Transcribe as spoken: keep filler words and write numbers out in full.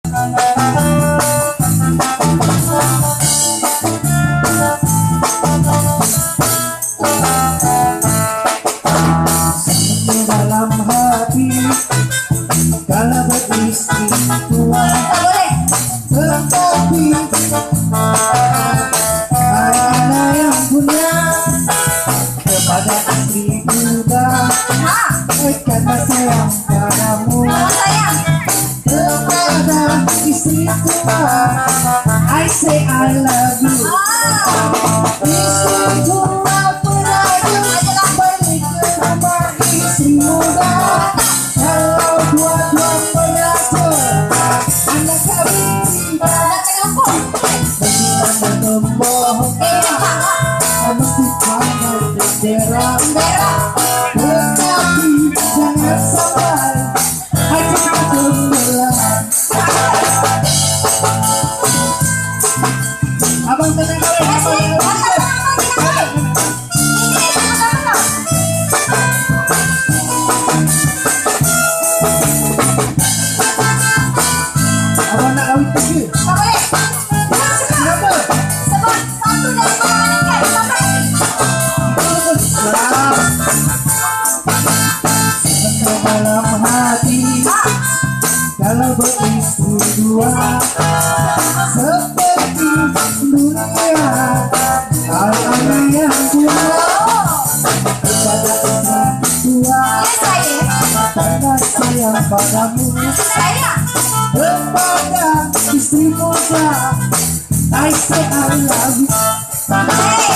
Dalam hati kalau beristri tua, tetapi hanya yang punya kepada istri muda, karena sayang padamu. Kepada istri tua, I say I love you. Istri tua penaju balik ke rumah istri muda. Kalau dua-dua belajar anak kami bagaimana membohongkan mesti pandai bendera, tetapi jangan sampai hati kebenaran. Abang tenang kali, abang nak kawin pergi. Kenapa? Sebab satu dari bawah meninggal. Dalam hati kalau beristri dua, seperti dunia anak yang tua. Kepada istri tua, karena sayang padamu. Kepada istri muda, I say I love you.